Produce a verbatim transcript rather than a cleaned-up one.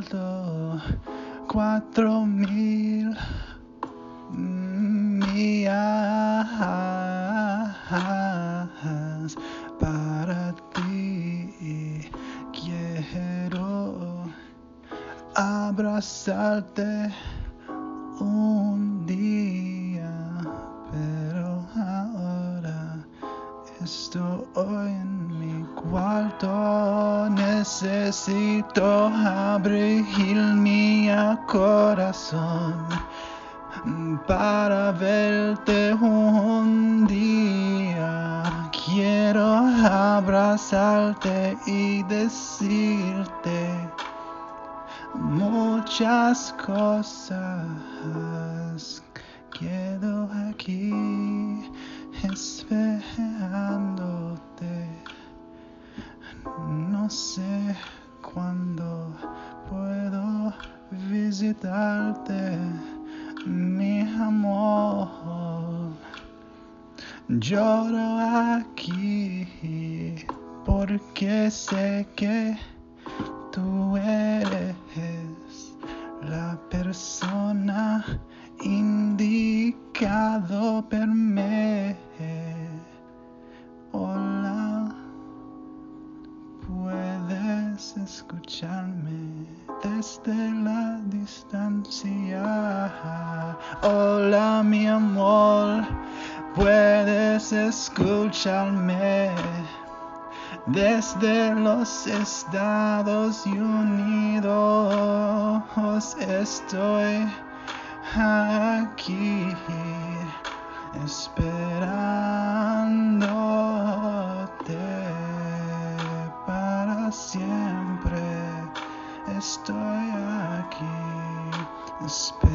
vuelto cuatro mil millas para ti. Quiero abrazarte un día, pero ahora estoy en mi cuarto. Necesito abrir mi corazón para verte un día. Quiero abrazarte y decirte muchas cosas. Quedo aquí esperándote. No sé cuándo puedo visitarte, mi amor. Lloro aquí porque sé que tú eres la persona indicada per me. Hola, puedes escucharme desde la distancia. Hola, mi amor, puedes escucharme desde los Estados Unidos. Estoy aquí esperándote para siempre. Estoy aquí esperándote.